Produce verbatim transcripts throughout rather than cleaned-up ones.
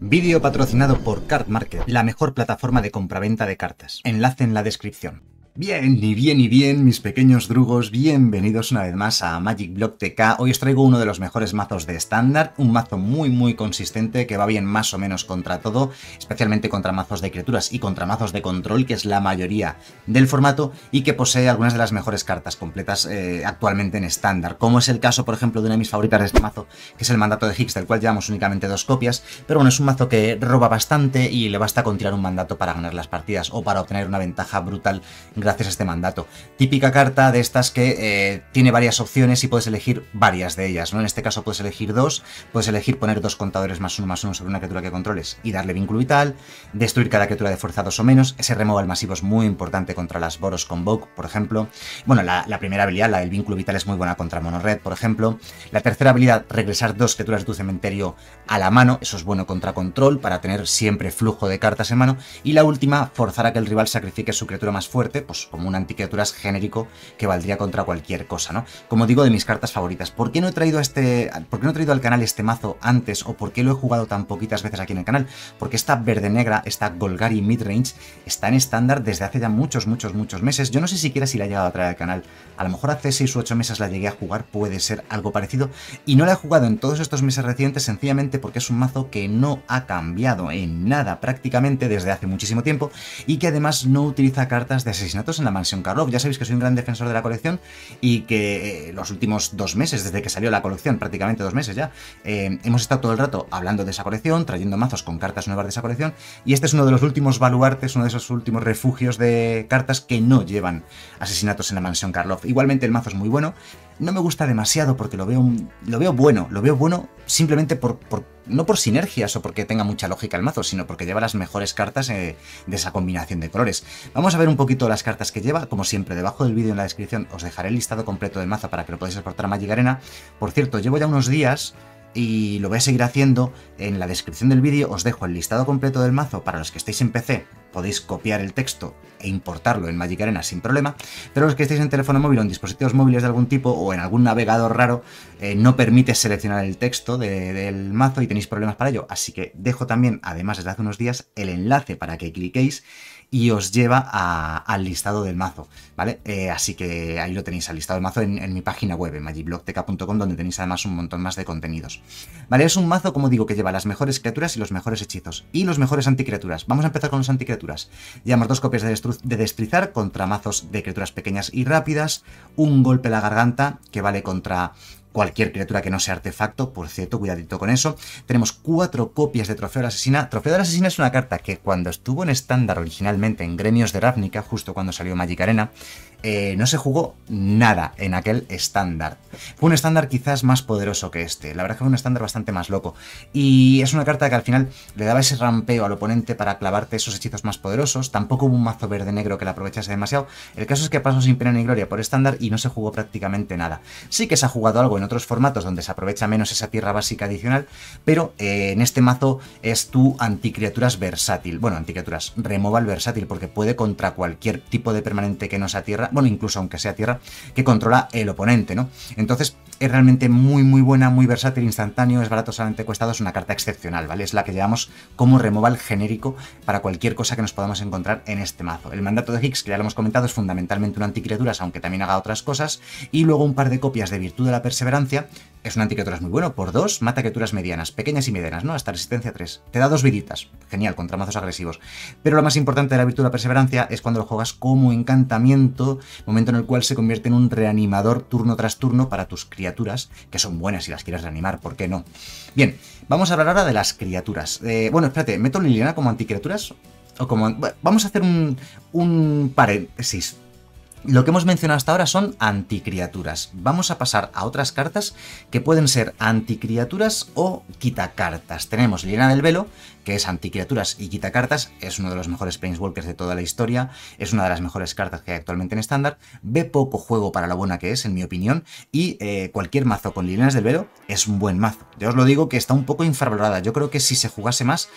Vídeo patrocinado por Card Market, la mejor plataforma de compraventa de cartas. Enlace en la descripción. Bien, y bien, y bien, mis pequeños drugos, bienvenidos una vez más a Magic Block T K. Hoy os traigo uno de los mejores mazos de estándar, un mazo muy muy consistente que va bien más o menos contra todo, especialmente contra mazos de criaturas y contra mazos de control, que es la mayoría del formato, y que posee algunas de las mejores cartas completas eh, actualmente en estándar, como es el caso, por ejemplo, de una de mis favoritas de este mazo, que es el Mandato de Higgs, del cual llevamos únicamente dos copias, pero bueno, es un mazo que roba bastante y le basta con tirar un mandato para ganar las partidas o para obtener una ventaja brutal gracias a este mandato. Típica carta de estas que eh, tiene varias opciones y puedes elegir varias de ellas, ¿no? En este caso puedes elegir dos, puedes elegir poner dos contadores más uno más uno sobre una criatura que controles y darle vínculo vital, destruir cada criatura de fuerza dos o menos. Ese removal masivo es muy importante contra las Boros Convoke, por ejemplo. Bueno, la, la primera habilidad, la del vínculo vital, es muy buena contra Mono Red, por ejemplo. La tercera habilidad, regresar dos criaturas de tu cementerio a la mano, eso es bueno contra control, para tener siempre flujo de cartas en mano. Y la última, forzar a que el rival sacrifique su criatura más fuerte, pues como una anticriaturas genérico que valdría contra cualquier cosa, ¿no? Como digo, de mis cartas favoritas. ¿Por qué no he traído a este, por qué no he traído al canal este mazo antes, o por qué lo he jugado tan poquitas veces aquí en el canal? Porque esta verde negra, esta Golgari Midrange, está en estándar desde hace ya muchos, muchos, muchos meses. Yo no sé siquiera si la he llegado a traer al canal. A lo mejor hace seis u ocho meses la llegué a jugar, puede ser algo parecido, y no la he jugado en todos estos meses recientes sencillamente porque es un mazo que no ha cambiado en nada prácticamente desde hace muchísimo tiempo, y que además no utiliza cartas de asesinatos en la mansión Karlov. Ya sabéis que soy un gran defensor de la colección y que eh, los últimos dos meses, desde que salió la colección, prácticamente dos meses ya, eh, hemos estado todo el rato hablando de esa colección, trayendo mazos con cartas nuevas de esa colección, y este es uno de los últimos baluartes, uno de esos últimos refugios de cartas que no llevan asesinatos en la mansión Karlov. Igualmente el mazo es muy bueno. No me gusta demasiado porque lo veo, lo veo bueno, lo veo bueno simplemente por, por, no por sinergias o porque tenga mucha lógica el mazo, sino porque lleva las mejores cartas eh, de esa combinación de colores. Vamos a ver un poquito las cartas que lleva. Como siempre, debajo del vídeo en la descripción os dejaré el listado completo del mazo para que lo podáis exportar a Magic Arena. Por cierto, llevo ya unos días y lo voy a seguir haciendo. En la descripción del vídeo os dejo el listado completo del mazo. Para los que estéis en P C podéis copiar el texto e importarlo en Magic Arena sin problema, pero los que estéis en teléfono móvil o en dispositivos móviles de algún tipo o en algún navegador raro, eh, no permite seleccionar el texto de, del mazo y tenéis problemas para ello, así que dejo también, además desde hace unos días, el enlace para que cliquéis y os lleva a, al listado del mazo, ¿vale? Eh, así que ahí lo tenéis, al listado del mazo en, en mi página web, en magic block t k punto com, donde tenéis además un montón más de contenidos. Vale, es un mazo, como digo, que lleva las mejores criaturas y los mejores hechizos, y los mejores anticriaturas. Vamos a empezar con los anticriaturas. Llevamos dos copias de, de destrizar contra mazos de criaturas pequeñas y rápidas, un golpe a la garganta, que vale contra cualquier criatura que no sea artefacto, por cierto, cuidadito con eso. Tenemos cuatro copias de Trofeo de la Asesina. Trofeo de la Asesina es una carta que cuando estuvo en estándar originalmente en Gremios de Ravnica, justo cuando salió Magic Arena, eh, no se jugó nada en aquel estándar. Fue un estándar quizás más poderoso que este. La verdad es que fue un estándar bastante más loco. Y es una carta que al final le daba ese rampeo al oponente para clavarte esos hechizos más poderosos. Tampoco hubo un mazo verde-negro que la aprovechase demasiado. El caso es que pasó sin pena ni gloria por estándar y no se jugó prácticamente nada. Sí que se ha jugado algo en otros formatos donde se aprovecha menos esa tierra básica adicional, pero eh, en este mazo es tu anticriaturas versátil. Bueno, anticriaturas, removal versátil, porque puede contra cualquier tipo de permanente que no sea tierra, bueno, incluso aunque sea tierra, que controla el oponente, ¿no? Entonces es realmente muy muy buena, muy versátil, instantáneo, es barato, solamente cuesta dos, es una carta excepcional, ¿vale? Es la que llevamos como removal genérico para cualquier cosa que nos podamos encontrar en este mazo. El Mandato de Higgs, que ya lo hemos comentado, es fundamentalmente un anticriaturas, aunque también haga otras cosas, y luego un par de copias de Virtud de la Perseverancia. Es un anticriaturas muy bueno, por dos, mata criaturas medianas, pequeñas y medianas, ¿no? Hasta resistencia tres. Te da dos viditas, genial, contra mazos agresivos. Pero lo más importante de la Virtud de la Perseverancia es cuando lo juegas como encantamiento, momento en el cual se convierte en un reanimador turno tras turno para tus criaturas, que son buenas si las quieres reanimar, ¿por qué no? Bien, vamos a hablar ahora de las criaturas. Eh, bueno, espérate, ¿meto Liliana como anticriaturas? O como... Bueno, vamos a hacer un, un paréntesis. Lo que hemos mencionado hasta ahora son anticriaturas. Vamos a pasar a otras cartas que pueden ser anticriaturas o quitacartas. Tenemos Liliana del Velo, que es anticriaturas y quitacartas, es uno de los mejores Planeswalkers de toda la historia, es una de las mejores cartas que hay actualmente en estándar, ve poco juego para lo buena que es, en mi opinión, y eh, cualquier mazo con Lilianas del Velo es un buen mazo. Yo os lo digo que está un poco infravalorada. Yo creo que si se jugase más,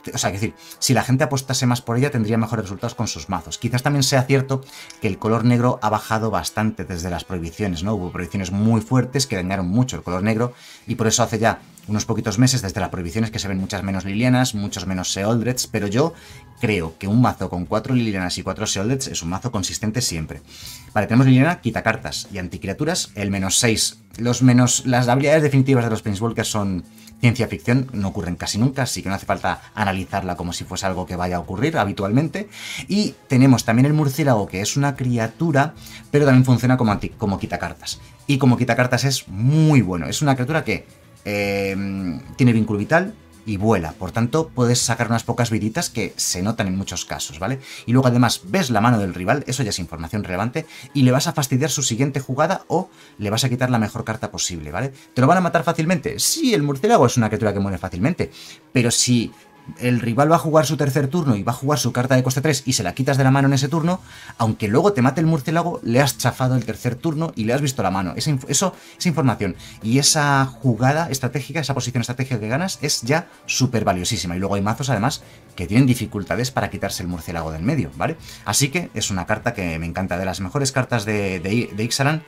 o sea, es decir, si la gente apostase más por ella, tendría mejores resultados con sus mazos. Quizás también sea cierto que el color negro ha bajado bastante desde las prohibiciones, ¿no? Hubo prohibiciones muy fuertes que dañaron mucho el color negro y por eso hace ya unos poquitos meses desde las prohibiciones que se ven muchas menos Lilianas, muchos menos Sheoldreds, pero yo creo que un mazo con cuatro Lilianas y cuatro Sheoldreds es un mazo consistente siempre. Vale, tenemos Liliana, quita cartas y anticriaturas, el menos seis. Los menos, las habilidades definitivas de los Planeswalkers son ciencia ficción, no ocurren casi nunca, así que no hace falta analizarla como si fuese algo que vaya a ocurrir habitualmente. Y tenemos también el murciélago, que es una criatura, pero también funciona como, anti, como quitacartas. Y como quitacartas es muy bueno, es una criatura que eh, tiene vínculo vital y vuela, por tanto puedes sacar unas pocas viditas que se notan en muchos casos, ¿vale? Y luego además ves la mano del rival, eso ya es información relevante, y le vas a fastidiar su siguiente jugada o le vas a quitar la mejor carta posible, ¿vale? ¿Te lo van a matar fácilmente? Sí, el murciélago es una criatura que muere fácilmente, pero si el rival va a jugar su tercer turno y va a jugar su carta de coste tres y se la quitas de la mano en ese turno, aunque luego te mate el murciélago, le has chafado el tercer turno y le has visto la mano. Esa, eso, esa información y esa jugada estratégica, esa posición estratégica que ganas es ya súper valiosísima. Y luego hay mazos además que tienen dificultades para quitarse el murciélago del medio, ¿vale? Así que es una carta que me encanta, de las mejores cartas de, de, de Ixalan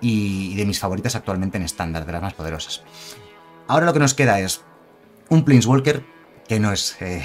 y de mis favoritas actualmente en estándar, de las más poderosas. Ahora lo que nos queda es un Planeswalker que no es eh,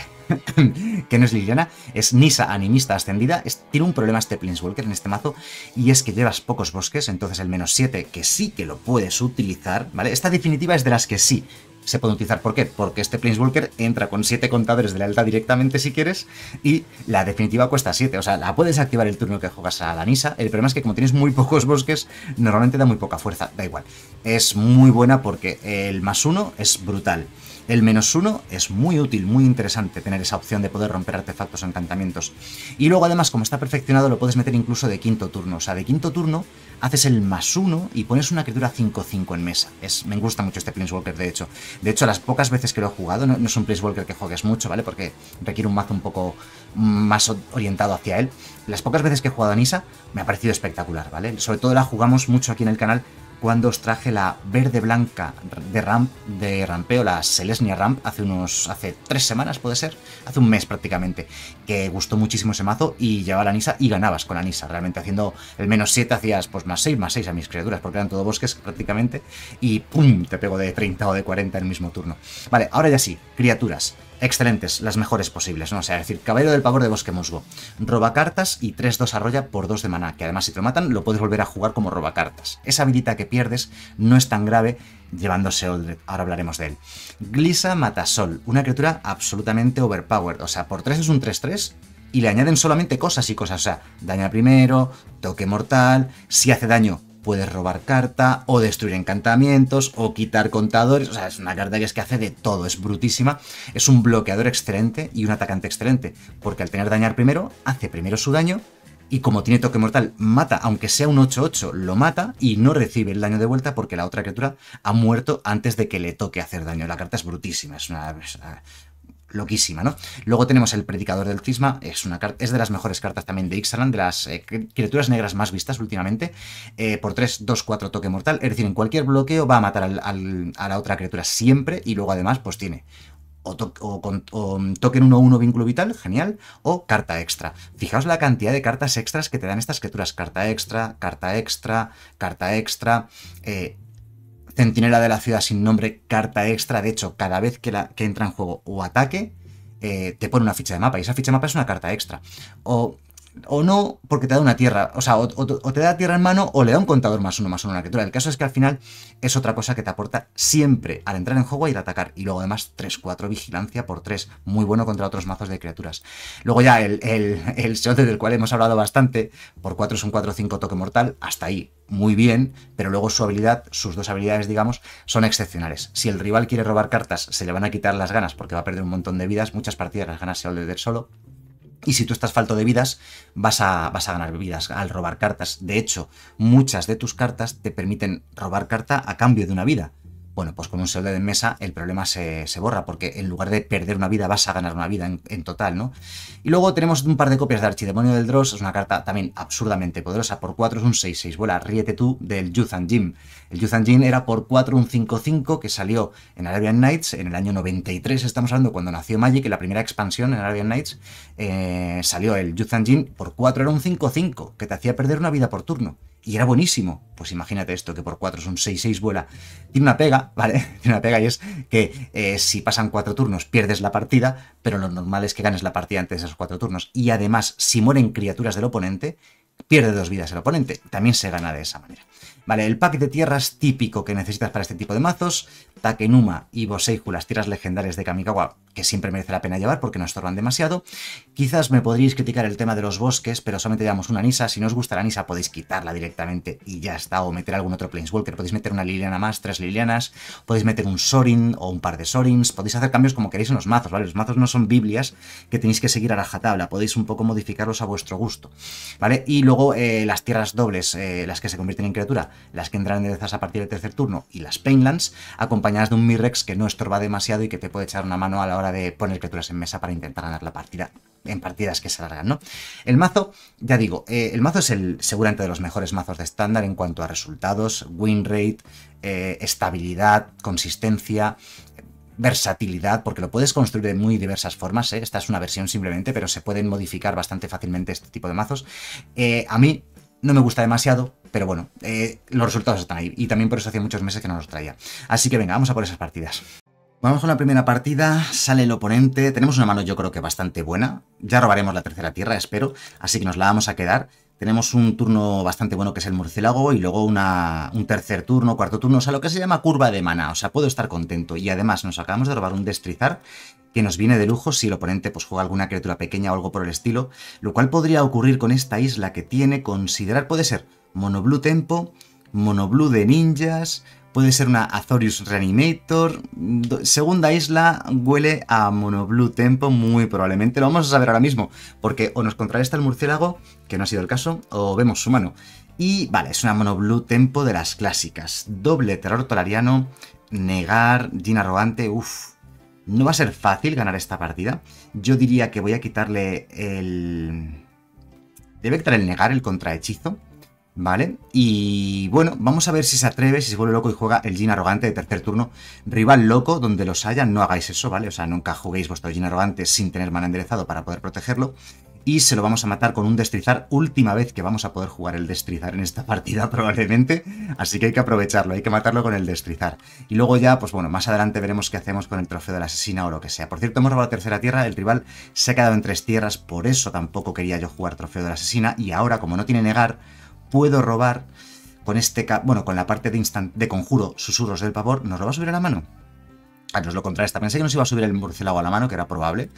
que no es Liliana, es Nissa Animista Ascendida. Es, tiene un problema este Planeswalker en este mazo, y es que llevas pocos bosques, entonces el menos siete, que sí que lo puedes utilizar, ¿vale? Esta definitiva es de las que sí se puede utilizar. ¿Por qué? Porque este Planeswalker entra con siete contadores de lealtad directamente si quieres, y la definitiva cuesta siete, o sea, la puedes activar el turno que juegas a la Nissa. El problema es que como tienes muy pocos bosques, normalmente da muy poca fuerza, da igual. Es muy buena porque el más uno es brutal. El menos uno es muy útil, muy interesante tener esa opción de poder romper artefactos o encantamientos. Y luego además, como está perfeccionado, lo puedes meter incluso de quinto turno. O sea, de quinto turno haces el más uno y pones una criatura cinco cinco en mesa. Es, me gusta mucho este Planeswalker, de hecho. De hecho, las pocas veces que lo he jugado, no, no es un Planeswalker que juegues mucho, ¿vale? Porque requiere un mazo un poco más orientado hacia él. Las pocas veces que he jugado a Nissa me ha parecido espectacular, ¿vale? Sobre todo la jugamos mucho aquí en el canal cuando os traje la verde-blanca de ramp, de rampeo, la Selesnya Ramp, hace unos, hace tres semanas puede ser, hace un mes prácticamente, que gustó muchísimo ese mazo y llevaba la Nissa y ganabas con la Nissa, realmente haciendo el menos siete hacías pues más seis, más seis a mis criaturas, porque eran todo bosques prácticamente, y pum, te pego de treinta o de cuarenta en el mismo turno. Vale, ahora ya sí, criaturas. Excelentes, las mejores posibles, ¿no? O sea, es decir, Caballero del Pavor de Bosque Musgo. Roba cartas y tres dos arrolla por dos de maná, que además si te lo matan lo puedes volver a jugar como roba cartas. Esa habilidad que pierdes no es tan grave llevándose Sheoldred, ahora hablaremos de él. Glissa Matasol, una criatura absolutamente overpowered, o sea, por tres es un tres tres y le añaden solamente cosas y cosas, o sea, daña primero, toque mortal, si hace daño puedes robar carta, o destruir encantamientos, o quitar contadores. O sea, es una carta que es que hace de todo, es brutísima. Es un bloqueador excelente y un atacante excelente, porque al tener dañar primero, hace primero su daño, y como tiene toque mortal, mata, aunque sea un ocho ocho, lo mata, y no recibe el daño de vuelta porque la otra criatura ha muerto antes de que le toque hacer daño. La carta es brutísima, es una... Es una loquísima, ¿no? Luego tenemos el Predicador del Cisma, es, una es de las mejores cartas también de Ixalan, de las eh, criaturas negras más vistas últimamente, eh, por tres, dos, cuatro toque mortal, es decir, en cualquier bloqueo va a matar al, al, a la otra criatura siempre, y luego además pues tiene o, to o, con, o token uno uno vínculo vital, genial, o carta extra. Fijaos la cantidad de cartas extras que te dan estas criaturas, carta extra, carta extra, carta extra, eh, Centinela de la ciudad sin nombre, carta extra. De hecho, cada vez que, la, que entra en juego o ataque, eh, te pone una ficha de mapa, y esa ficha de mapa es una carta extra. O, o no, porque te da una tierra, o sea, o, o, o te da tierra en mano, o le da un contador más uno, más uno a una criatura. El caso es que al final es otra cosa que te aporta siempre al entrar en juego a ir a atacar. Y luego además tres cuatro vigilancia por tres, muy bueno contra otros mazos de criaturas. Luego ya el, el, el Sheoldred, del cual hemos hablado bastante, por cuatro es un cuatro cinco toque mortal, hasta ahí muy bien, pero luego su habilidad, sus dos habilidades, digamos, son excepcionales. Si el rival quiere robar cartas, se le van a quitar las ganas porque va a perder un montón de vidas, muchas partidas las ganas Sheoldred solo. Y si tú estás falto de vidas, vas a, vas a ganar vidas al robar cartas. De hecho, muchas de tus cartas te permiten robar carta a cambio de una vida. Bueno, pues con un Sheoldred en mesa el problema se, se borra, porque en lugar de perder una vida vas a ganar una vida en, en total, ¿no? Y luego tenemos un par de copias de Archidemonio del Dross, es una carta también absurdamente poderosa, por cuatro es un seis seis, vuela, ríete tú, del Yuzhan Jin. El Yuzhan Jin era por cuatro un cinco cinco que salió en Arabian Nights en el año noventa y tres, estamos hablando cuando nació Magic, en la primera expansión en Arabian Nights, eh, salió el Yuzhan Jin, por cuatro era un cinco cinco, que te hacía perder una vida por turno. Y era buenísimo. Pues imagínate esto, que por cuatro es un seis seis vuela. Tiene una pega, ¿vale? Tiene una pega y es que eh, si pasan cuatro turnos pierdes la partida, pero lo normal es que ganes la partida antes de esos cuatro turnos. Y además, si mueren criaturas del oponente, pierde dos vidas el oponente. También se gana de esa manera. Vale, el pack de tierras típico que necesitas para este tipo de mazos: Takenuma y Boseiju, las tierras legendarias de Kamikawa, que siempre merece la pena llevar porque no estorban demasiado. Quizás me podríais criticar el tema de los bosques, pero solamente llevamos una Nissa. Si no os gusta la Nissa podéis quitarla directamente y ya está, o meter algún otro Planeswalker. Podéis meter una Liliana más, tres Lilianas, podéis meter un Sorin o un par de Sorins, podéis hacer cambios como queréis en los mazos, ¿vale? Los mazos no son Biblias que tenéis que seguir a rajatabla, podéis un poco modificarlos a vuestro gusto, ¿vale? Y luego eh, las tierras dobles, eh, las que se convierten en criatura, las que entran enderezadas a partir del tercer turno, y las Painlands, acompañadas de un Mirrex que no estorba demasiado y que te puede echar una mano a la hora de poner criaturas en mesa para intentar ganar la partida en partidas que se alargan, ¿no? El mazo, ya digo, eh, el mazo es el seguramente de los mejores mazos de estándar en cuanto a resultados, win rate, eh, estabilidad, consistencia, versatilidad, porque lo puedes construir de muy diversas formas, ¿eh? Esta es una versión simplemente, pero se pueden modificar bastante fácilmente este tipo de mazos. Eh, a mí no me gusta demasiado, pero bueno, eh, los resultados están ahí, y también por eso hacía muchos meses que no los traía. Así que venga, vamos a por esas partidas. Vamos con la primera partida, sale el oponente, tenemos una mano yo creo que bastante buena, ya robaremos la tercera tierra, espero, así que nos la vamos a quedar. Tenemos un turno bastante bueno que es el murciélago y luego una, un tercer turno, cuarto turno, o sea, lo que se llama curva de mana, o sea, puedo estar contento. Y además nos acabamos de robar un destrizar que nos viene de lujo si el oponente pues juega alguna criatura pequeña o algo por el estilo, lo cual podría ocurrir con esta isla que tiene, considerar, puede ser mono blue tempo, mono blue de ninjas, puede ser una Azorius Reanimator. Segunda isla huele a mono blue tempo muy probablemente. Lo vamos a saber ahora mismo, porque o nos contrarresta el murciélago, que no ha sido el caso, o vemos su mano. Y vale, es una mono blue tempo de las clásicas. Doble terror tolariano, negar, Jin arrogante, uff. No va a ser fácil ganar esta partida. Yo diría que voy a quitarle el... Debe quitar el negar, el contrahechizo. ¿Vale? Y bueno, vamos a ver si se atreve, si se vuelve loco y juega el Jin arrogante de tercer turno. Rival loco, donde los haya, no hagáis eso, ¿vale? O sea, nunca juguéis vuestro Jin arrogante sin tener mana enderezado para poder protegerlo. Y se lo vamos a matar con un destrizar, última vez que vamos a poder jugar el destrizar en esta partida probablemente. Así que hay que aprovecharlo, hay que matarlo con el destrizar. Y luego ya, pues bueno, más adelante veremos qué hacemos con el trofeo de la asesina o lo que sea. Por cierto, hemos robado la tercera tierra, el rival se ha quedado en tres tierras, por eso tampoco quería yo jugar trofeo de la asesina. Y ahora, como no tiene negar, puedo robar con este, bueno, con la parte de instant de conjuro, susurros del pavor. ¿Nos lo va a subir a la mano? Ah, nos lo contrarresta. Pensé que nos iba a subir el murciélago a la mano, que era probable.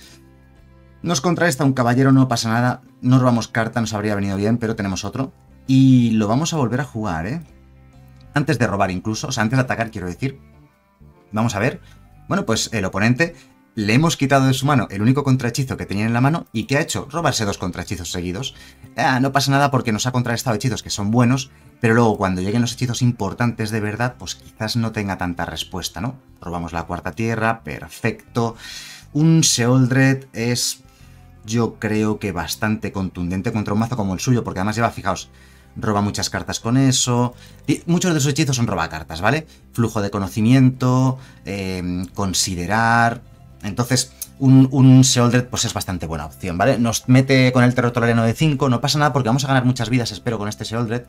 Nos contrarresta un caballero, no pasa nada. No robamos carta, nos habría venido bien, pero tenemos otro. Y lo vamos a volver a jugar, ¿eh? Antes de robar incluso, o sea, antes de atacar, quiero decir. Vamos a ver. Bueno, pues el oponente... Le hemos quitado de su mano el único contrahechizo que tenía en la mano. ¿Y qué ha hecho? Robarse dos contrahechizos seguidos. Ah, no pasa nada porque nos ha contrarrestado hechizos que son buenos, pero luego cuando lleguen los hechizos importantes de verdad, pues quizás no tenga tanta respuesta, ¿no? Robamos la cuarta tierra, perfecto. Un Sheoldred es, yo creo que bastante contundente contra un mazo como el suyo, porque además lleva, fijaos, roba muchas cartas con eso. Y muchos de sus hechizos son robacartas, ¿vale? Flujo de conocimiento, eh, considerar... Entonces, un, un Sheoldred pues es bastante buena opción, ¿vale? Nos mete con el terror tolariano de cinco, no pasa nada porque vamos a ganar muchas vidas, espero, con este Sheoldred.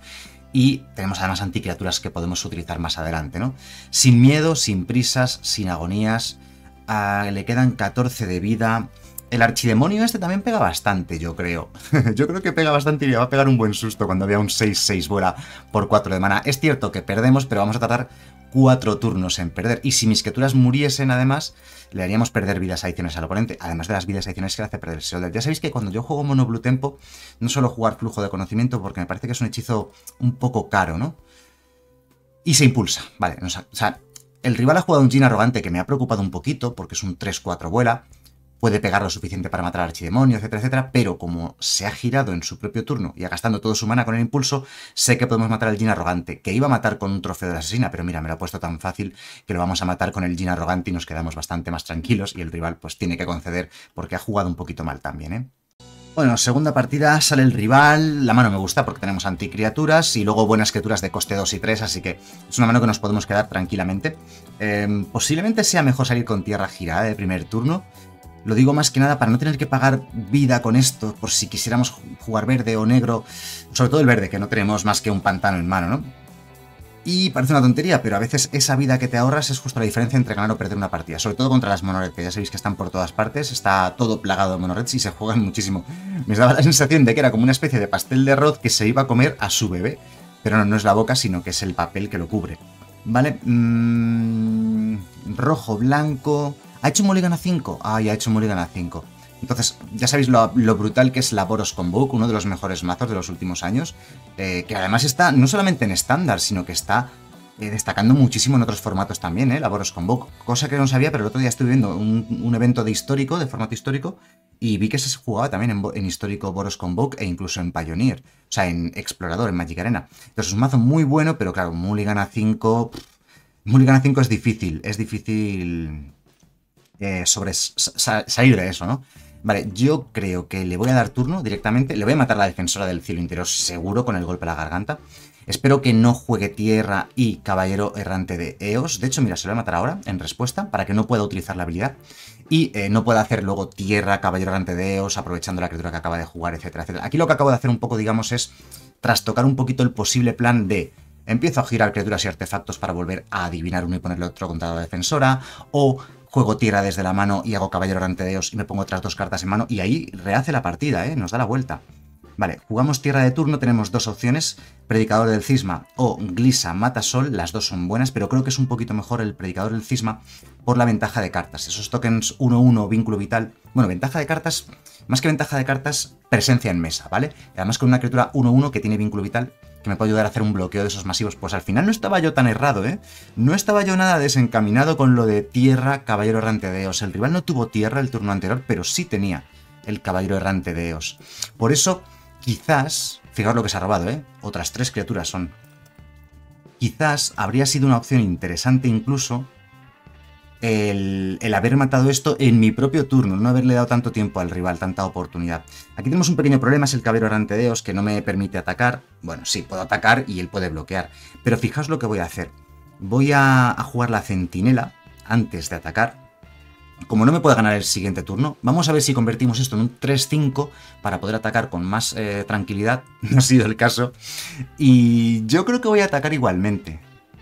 Y tenemos además anticriaturas que podemos utilizar más adelante, ¿no? Sin miedo, sin prisas, sin agonías. Ah, le quedan catorce de vida. El archidemonio este también pega bastante, yo creo. Yo creo que pega bastante y le va a pegar un buen susto cuando vea un seis seis vuela por cuatro de mana. Es cierto que perdemos, pero vamos a tratar cuatro turnos en perder. Y si mis criaturas muriesen, además, le haríamos perder vidas adicionales al oponente, además de las vidas adicionales que le hace perder el Sheoldred. Ya sabéis que cuando yo juego mono blue tempo, no suelo jugar flujo de conocimiento porque me parece que es un hechizo un poco caro, ¿no? Y se impulsa, vale. O sea, el rival ha jugado un Jin arrogante que me ha preocupado un poquito porque es un tres cuatro vuela. puede pegar lo suficiente para matar al archidemonio, etcétera, etcétera, pero como se ha girado en su propio turno y ha gastando todo su mana con el impulso, sé que podemos matar al Jin arrogante, que iba a matar con un trofeo de la asesina, pero mira, me lo ha puesto tan fácil que lo vamos a matar con el Jin arrogante y nos quedamos bastante más tranquilos y el rival pues tiene que conceder porque ha jugado un poquito mal también, ¿eh? Bueno, segunda partida, sale el rival, la mano me gusta porque tenemos anticriaturas y luego buenas criaturas de coste dos y tres, así que es una mano que nos podemos quedar tranquilamente. Eh, posiblemente sea mejor salir con tierra girada de primer turno. Lo digo más que nada para no tener que pagar vida con esto, por si quisiéramos jugar verde o negro, sobre todo el verde, que no tenemos más que un pantano en mano, ¿no? Y parece una tontería, pero a veces esa vida que te ahorras es justo la diferencia entre ganar o perder una partida. Sobre todo contra las monoreds, que ya sabéis que están por todas partes. Está todo plagado de monoreds y se juegan muchísimo. Me daba la sensación de que era como una especie de pastel de arroz que se iba a comer a su bebé. Pero no, no es la boca, sino que es el papel que lo cubre. Vale. Mm, rojo, blanco... ¿Ha hecho mulligan a cinco? Ah, ya ha hecho mulligan a cinco. Entonces, ya sabéis lo, lo brutal que es la Boros Convoke, uno de los mejores mazos de los últimos años, eh, que además está no solamente en estándar, sino que está eh, destacando muchísimo en otros formatos también, ¿eh? La Boros Convoke, cosa que no sabía, pero el otro día estuve viendo un, un evento de histórico, de formato histórico, y vi que se jugaba también en, en histórico Boros Convoke e incluso en Pioneer, o sea, en Explorador, en Magic Arena. Entonces es un mazo muy bueno, pero claro, mulligan a cinco... mulligan a cinco es difícil, es difícil eh, sobre, sa salir de eso, ¿no? Vale, yo creo que le voy a dar turno directamente. Le voy a matar a la defensora del cielo interior seguro con el golpe a la garganta. Espero que no juegue tierra y caballero errante de Eos. De hecho, mira, se lo voy a matar ahora en respuesta para que no pueda utilizar la habilidad. Y eh, no pueda hacer luego tierra, caballero errante de Eos, aprovechando la criatura que acaba de jugar, etcétera, etcétera. Aquí lo que acabo de hacer un poco, digamos, es trastocar un poquito el posible plan de... Empiezo a girar criaturas y artefactos para volver a adivinar uno y ponerle otro contra la defensora. O... juego tierra desde la mano y hago caballero errante de Eos y me pongo otras dos cartas en mano y ahí rehace la partida, ¿eh? Nos da la vuelta. Vale, jugamos tierra de turno, tenemos dos opciones, Predicador del Cisma o Glissa Matasol, las dos son buenas, pero creo que es un poquito mejor el Predicador del Cisma por la ventaja de cartas. Esos tokens uno uno, vínculo vital, bueno, ventaja de cartas, más que ventaja de cartas, presencia en mesa, ¿vale? Además con una criatura uno uno que tiene vínculo vital, que me puede ayudar a hacer un bloqueo de esos masivos. Pues al final no estaba yo tan errado, ¿eh? No estaba yo nada desencaminado con lo de tierra, caballero errante de Eos. El rival no tuvo tierra el turno anterior, pero sí tenía el caballero errante de Eos. Por eso, quizás, fijaos lo que se ha robado, ¿eh? Otras tres criaturas son. Quizás habría sido una opción interesante incluso el, el haber matado esto en mi propio turno, no haberle dado tanto tiempo al rival, tanta oportunidad. Aquí tenemos un pequeño problema, es el caballero errante de Eos, que no me permite atacar. Bueno, sí, puedo atacar y él puede bloquear. Pero fijaos lo que voy a hacer. Voy a, a jugar la centinela antes de atacar. Como no me puede ganar el siguiente turno, vamos a ver si convertimos esto en un tres cinco para poder atacar con más eh, tranquilidad. No ha sido el caso. Y yo creo que voy a atacar igualmente.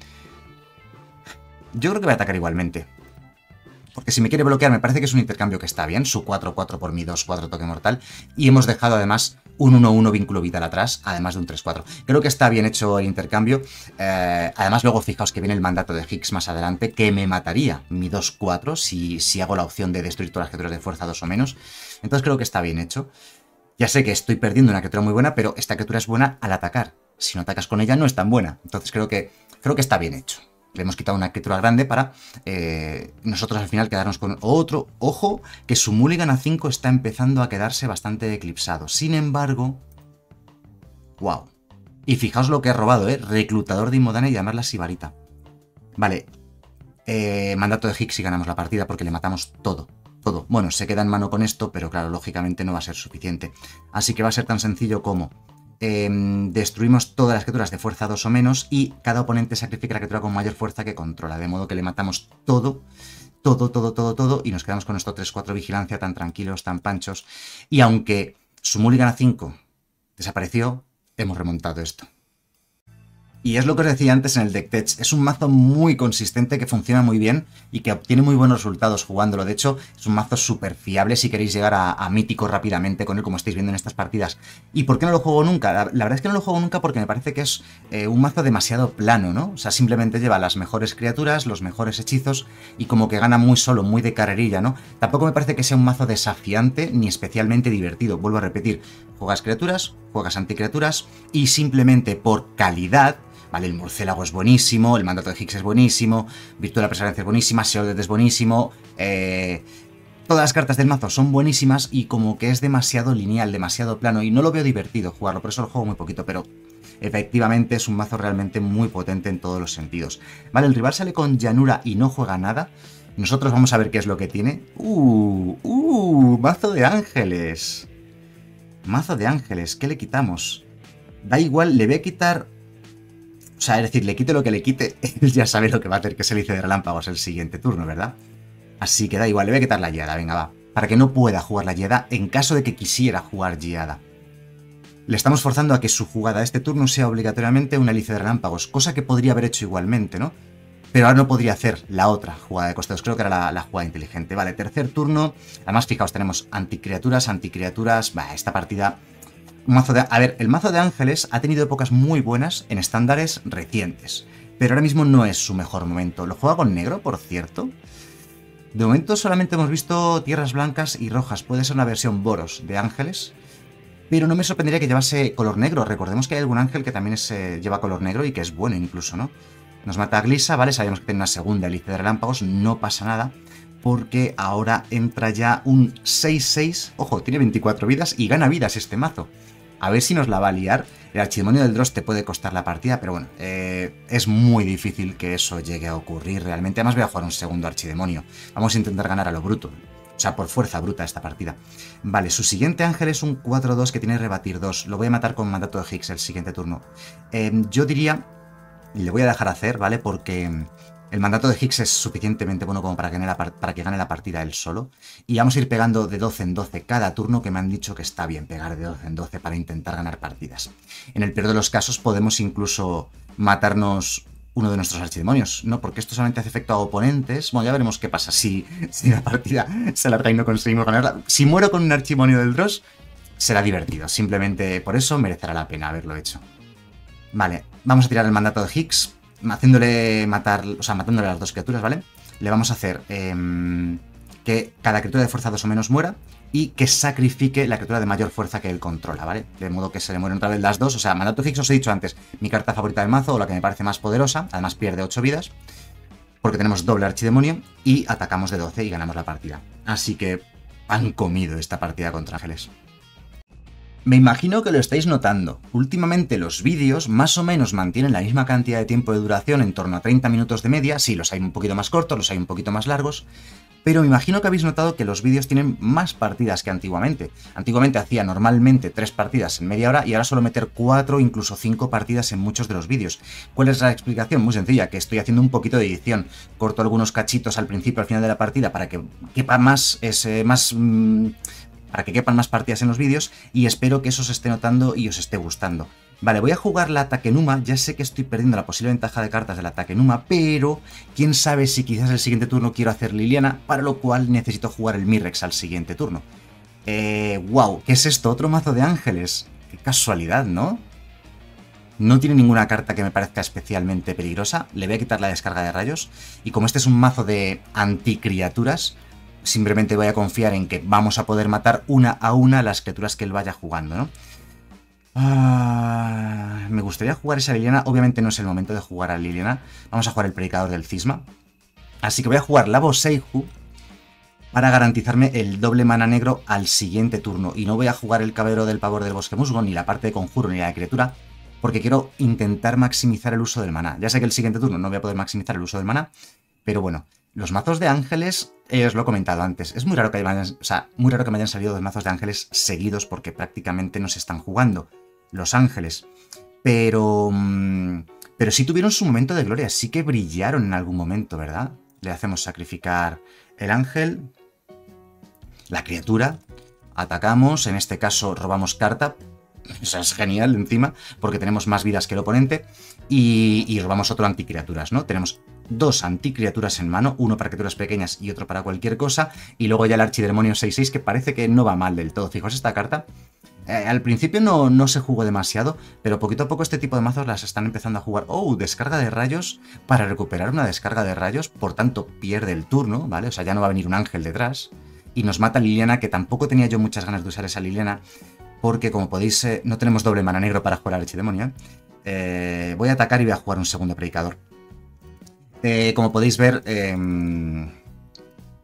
Yo creo que voy a atacar igualmente. Porque si me quiere bloquear me parece que es un intercambio que está bien. Su cuatro cuatro por mi dos cuatro toque mortal. Y hemos dejado además un uno uno vínculo vital atrás, además de un tres cuatro. Creo que está bien hecho el intercambio. Eh, además luego fijaos que viene el mandato de Higgs más adelante, que me mataría mi dos cuatro si, si hago la opción de destruir todas las criaturas de fuerza dos o menos. Entonces creo que está bien hecho. Ya sé que estoy perdiendo una criatura muy buena, pero esta criatura es buena al atacar. Si no atacas con ella no es tan buena. Entonces creo que, creo que está bien hecho. Le hemos quitado una criatura grande para eh, nosotros al final quedarnos con otro. Ojo, que su mulligan a cinco está empezando a quedarse bastante eclipsado. Sin embargo... ¡Wow! Y fijaos lo que he robado, ¿eh? Reclutador de Imodana y además la Sibarita. Vale. Eh, mandato de Higgs y ganamos la partida porque le matamos todo. Todo. Bueno, se queda en mano con esto, pero claro, lógicamente no va a ser suficiente. Así que va a ser tan sencillo como... Eh, destruimos todas las criaturas de fuerza dos o menos y cada oponente sacrifica la criatura con mayor fuerza que controla, de modo que le matamos todo, todo, todo, todo, todo y nos quedamos con nuestro tres cuatro vigilancia tan tranquilos, tan panchos. Y aunque su mulligan a cinco desapareció, hemos remontado esto. Y es lo que os decía antes en el deck tech, es un mazo muy consistente que funciona muy bien y que obtiene muy buenos resultados jugándolo. De hecho, es un mazo súper fiable si queréis llegar a, a mítico rápidamente con él, como estáis viendo en estas partidas. ¿Y por qué no lo juego nunca? La, la verdad es que no lo juego nunca porque me parece que es eh, un mazo demasiado plano, ¿no? O sea, simplemente lleva las mejores criaturas, los mejores hechizos y como que gana muy solo, muy de carrerilla, ¿no? Tampoco me parece que sea un mazo desafiante ni especialmente divertido. Vuelvo a repetir, juegas criaturas, juegas anticriaturas y simplemente por calidad... Vale, el murciélago es buenísimo, el mandato de Higgs es buenísimo, Virtud de la Perseverancia es buenísima, Seoldet es buenísimo, eh, Todas las cartas del mazo son buenísimas y como que es demasiado lineal, demasiado plano y no lo veo divertido jugarlo, por eso lo juego muy poquito, pero efectivamente es un mazo realmente muy potente en todos los sentidos. Vale, el rival sale con llanura y no juega nada. Nosotros vamos a ver qué es lo que tiene. ¡Uh! ¡Uh! Mazo de ángeles. Mazo de ángeles, ¿qué le quitamos? Da igual, le voy a quitar... O sea, es decir, le quite lo que le quite, él ya sabe lo que va a hacer, que es el Hélice de Relámpagos el siguiente turno, ¿verdad? Así que da igual, le voy a quitar la Giada, venga, va. Para que no pueda jugar la Giada en caso de que quisiera jugar Giada. Le estamos forzando a que su jugada este turno sea obligatoriamente un Hélice de Relámpagos, cosa que podría haber hecho igualmente, ¿no? Pero ahora no podría hacer la otra jugada de costeos, creo que era la, la jugada inteligente. Vale, tercer turno, además fijaos, tenemos anticriaturas, anticriaturas, va, esta partida... Un mazo de... A ver, el mazo de ángeles ha tenido épocas muy buenas en estándares recientes, pero ahora mismo no es su mejor momento. ¿Lo juega con negro, por cierto? De momento solamente hemos visto tierras blancas y rojas, puede ser una versión Boros de ángeles, pero no me sorprendería que llevase color negro. Recordemos que hay algún ángel que también es, eh, lleva color negro y que es bueno incluso, ¿no? Nos mata a Glissa, ¿vale? Sabemos que tiene una segunda hélice de relámpagos, no pasa nada, porque ahora entra ya un seis seis, ojo, tiene veinticuatro vidas y gana vidas este mazo. A ver si nos la va a liar. El archidemonio del Dross te puede costar la partida, pero bueno, eh, es muy difícil que eso llegue a ocurrir realmente. Además voy a jugar un segundo archidemonio. Vamos a intentar ganar a lo bruto. O sea, por fuerza bruta esta partida. Vale, su siguiente ángel es un cuatro dos que tiene rebatir dos. Lo voy a matar con mandato de Higgs el siguiente turno. Eh, yo diría... Le voy a dejar hacer, ¿vale? Porque el mandato de Higgs es suficientemente bueno como para que, gane la para que gane la partida él solo. Y vamos a ir pegando de doce en doce cada turno, que me han dicho que está bien pegar de doce en doce para intentar ganar partidas. En el peor de los casos podemos incluso matarnos uno de nuestros archidemonios, ¿no? Porque esto solamente hace efecto a oponentes. Bueno, ya veremos qué pasa si, si la partida se alarga y no conseguimos ganarla. Si muero con un archidemonio del Dross, será divertido. Simplemente por eso merecerá la pena haberlo hecho. Vale, vamos a tirar el mandato de Higgs, haciéndole matar, o sea, matándole a las dos criaturas, ¿vale? Le vamos a hacer eh, que cada criatura de fuerza dos o menos muera y que sacrifique la criatura de mayor fuerza que él controla, ¿vale? De modo que se le mueren otra vez las dos, o sea, mandato de Higgs os he dicho antes, mi carta favorita del mazo o la que me parece más poderosa, además pierde ocho vidas, porque tenemos doble archidemonio y atacamos de doce y ganamos la partida. Así que han comido esta partida contra ángeles. Me imagino que lo estáis notando. Últimamente los vídeos más o menos mantienen la misma cantidad de tiempo de duración, en torno a treinta minutos de media. Sí, los hay un poquito más cortos, los hay un poquito más largos. Pero me imagino que habéis notado que los vídeos tienen más partidas que antiguamente. Antiguamente hacía normalmente tres partidas en media hora y ahora suelo meter cuatro, incluso cinco partidas en muchos de los vídeos. ¿Cuál es la explicación? Muy sencilla, que estoy haciendo un poquito de edición. Corto algunos cachitos al principio, al final de la partida, para que quepa más... Ese, más mmm, para que quepan más partidas en los vídeos, y espero que eso se esté notando y os esté gustando. Vale, voy a jugar la Takenuma, ya sé que estoy perdiendo la posible ventaja de cartas de la Takenuma, pero quién sabe si quizás el siguiente turno quiero hacer Liliana, para lo cual necesito jugar el Mirrex al siguiente turno. Eh, wow, ¿qué es esto? Otro mazo de ángeles. Qué casualidad, ¿no? No tiene ninguna carta que me parezca especialmente peligrosa, le voy a quitar la descarga de rayos, y como este es un mazo de anticriaturas, simplemente voy a confiar en que vamos a poder matar una a una las criaturas que él vaya jugando, ¿no? Ah, me gustaría jugar esa Liliana. Obviamente no es el momento de jugar a Liliana. Vamos a jugar el Predicador del Cisma. Así que voy a jugar la Boseiju para garantizarme el doble mana negro al siguiente turno. Y no voy a jugar el Caballero del Pavor del Bosque Musgo, ni la parte de conjuro, ni la de criatura, porque quiero intentar maximizar el uso del maná. Ya sé que el siguiente turno no voy a poder maximizar el uso del maná, pero bueno. Los mazos de ángeles, eh, os lo he comentado antes, es muy raro que hayan, o sea, muy raro que me hayan salido dos mazos de ángeles seguidos porque prácticamente no se están jugando los ángeles. Pero, mmm, pero sí tuvieron su momento de gloria, sí que brillaron en algún momento, ¿verdad? Le hacemos sacrificar el ángel, la criatura, atacamos, en este caso robamos carta, eso es genial encima, porque tenemos más vidas que el oponente, y, y robamos otro anticriaturas, ¿no? Tenemos dos anticriaturas en mano, uno para criaturas pequeñas y otro para cualquier cosa, y luego ya el archidemonio seis seis, que parece que no va mal del todo. Fijaos esta carta, eh, al principio no, no se jugó demasiado, pero poquito a poco este tipo de mazos las están empezando a jugar. ¡Oh! Descarga de rayos para recuperar una descarga de rayos, por tanto pierde el turno, ¿vale? O sea, ya no va a venir un ángel detrás, y nos mata Liliana, que tampoco tenía yo muchas ganas de usar esa Liliana, porque como podéis, eh, no tenemos doble mana negro para jugar al archidemonio, eh, voy a atacar y voy a jugar un segundo predicador. Eh, como podéis ver, eh,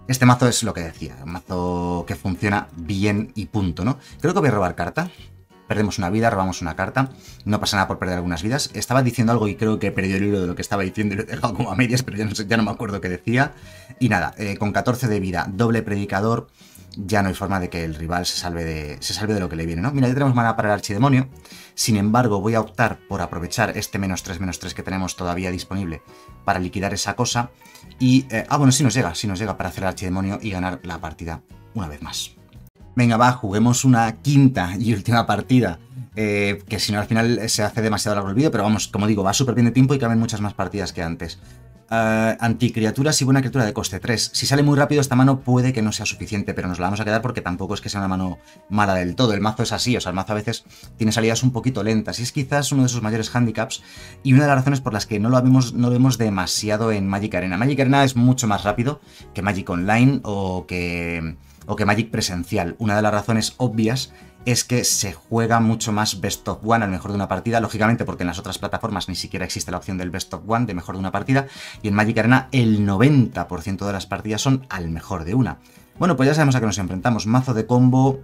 Este mazo es lo que decía, un mazo que funciona bien y punto, ¿no? Creo que voy a robar carta. Perdemos una vida, robamos una carta. No pasa nada por perder algunas vidas. Estaba diciendo algo y creo que he perdido el hilo de lo que estaba diciendo y lo he dejado como a medias, pero ya no, sé, ya no me acuerdo qué decía. Y nada, eh, con catorce de vida, doble predicador, ya no hay forma de que el rival se salve de, se salve de lo que le viene, ¿no? Mira, ya tenemos mana para el archidemonio. Sin embargo, voy a optar por aprovechar este menos tres, menos tres que tenemos todavía disponible para liquidar esa cosa. Y, eh, ah, bueno, sí nos llega, sí nos llega para hacer el archidemonio y ganar la partida una vez más. Venga, va, juguemos una quinta y última partida, eh, que si no al final se hace demasiado largo el vídeo, pero vamos, como digo, va súper bien de tiempo y caben muchas más partidas que antes. Uh, anticriaturas y buena criatura de coste tres. Si sale muy rápido esta mano puede que no sea suficiente, pero nos la vamos a quedar porque tampoco es que sea una mano mala del todo. El mazo es así, o sea, el mazo a veces tiene salidas un poquito lentas y es quizás uno de sus mayores handicaps y una de las razones por las que no lo vemos, no lo vemos demasiado en Magic Arena. Magic Arena es mucho más rápido que Magic Online o que, o que Magic presencial. Una de las razones obvias es que se juega mucho más Best of One al mejor de una partida, lógicamente porque en las otras plataformas ni siquiera existe la opción del Best of One de mejor de una partida, y en Magic Arena el noventa por ciento de las partidas son al mejor de una. Bueno, pues ya sabemos a qué nos enfrentamos. Mazo de combo.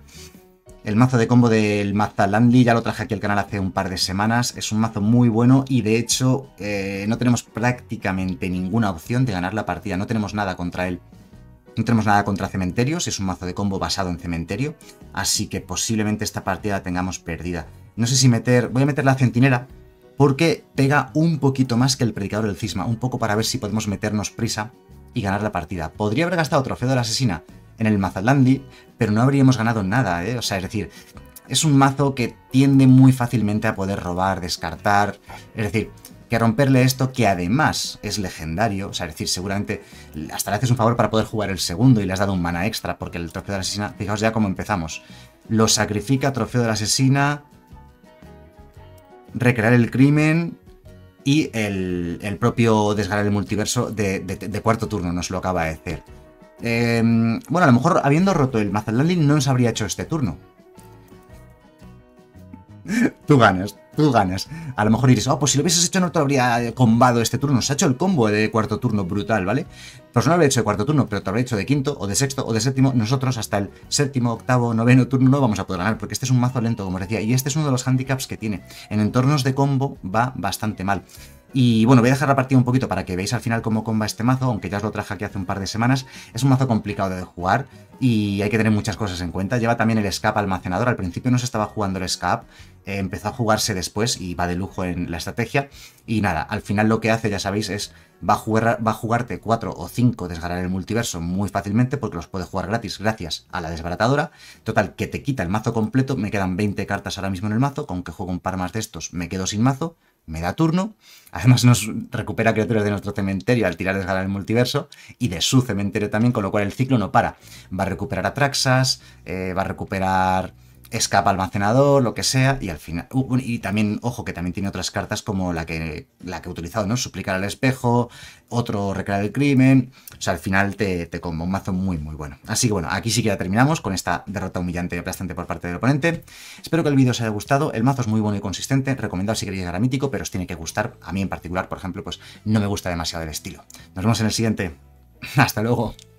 El mazo de combo del Mazda Landly, ya lo traje aquí al canal hace un par de semanas, es un mazo muy bueno y de hecho eh, no tenemos prácticamente ninguna opción de ganar la partida, no tenemos nada contra él. No tenemos nada contra cementerios, es un mazo de combo basado en cementerio, así que posiblemente esta partida la tengamos perdida. No sé si meter... voy a meter la centinela porque pega un poquito más que el predicador del cisma, un poco para ver si podemos meternos prisa y ganar la partida. Podría haber gastado trofeo de la asesina en el Mazda Landly, pero no habríamos ganado nada, ¿eh? O sea, es decir, es un mazo que tiende muy fácilmente a poder robar, descartar, es decir... que romperle esto, que además es legendario, o sea, es decir, seguramente hasta le haces un favor para poder jugar el segundo y le has dado un mana extra, porque el trofeo de la asesina, fijaos ya cómo empezamos, lo sacrifica, trofeo de la asesina, recrear el crimen y el, el propio desgarrar el multiverso de, de, de cuarto turno nos lo acaba de hacer. Eh, bueno, a lo mejor habiendo roto el Mazda Landly no nos habría hecho este turno. Tú ganas, tú ganas. A lo mejor diréis, oh, pues si lo hubieses hecho no te habría combado este turno. Se ha hecho el combo de cuarto turno brutal, ¿vale? Pues no lo habría hecho de cuarto turno, pero te habría hecho de quinto, o de sexto, o de séptimo. Nosotros hasta el séptimo, octavo, noveno turno no vamos a poder ganar, porque este es un mazo lento, como os decía. Y este es uno de los handicaps que tiene. En entornos de combo va bastante mal. Y bueno, voy a dejar la partida un poquito para que veáis al final cómo comba este mazo, aunque ya os lo traje aquí hace un par de semanas. Es un mazo complicado de jugar y hay que tener muchas cosas en cuenta. Lleva también el escape almacenador. Al principio no se estaba jugando el escape, eh, empezó a jugarse después y va de lujo en la estrategia. Y nada, al final lo que hace, ya sabéis, es va a, jugar, va a jugarte cuatro o cinco desgarrar el multiverso muy fácilmente porque los puede jugar gratis gracias a la desbaratadora. Total, que te quita el mazo completo. Me quedan veinte cartas ahora mismo en el mazo, con que juego un par más de estos me quedo sin mazo. Me da turno, además nos recupera criaturas de nuestro cementerio al tirar desgarrar el multiverso y de su cementerio también, con lo cual el ciclo no para. Va a recuperar Atraxas, eh, va a recuperar escapa almacenador, lo que sea, y al final... Uh, y también, ojo, que también tiene otras cartas como la que, la que he utilizado, ¿no? Suplicar al espejo, otro recrear el crimen... O sea, al final te, te combo un mazo muy, muy bueno. Así que bueno, aquí sí que ya terminamos con esta derrota humillante y aplastante por parte del oponente. Espero que el vídeo os haya gustado. El mazo es muy bueno y consistente. Recomendado si queréis llegar a mítico, pero os tiene que gustar. A mí en particular, por ejemplo, pues no me gusta demasiado el estilo. Nos vemos en el siguiente. Hasta luego.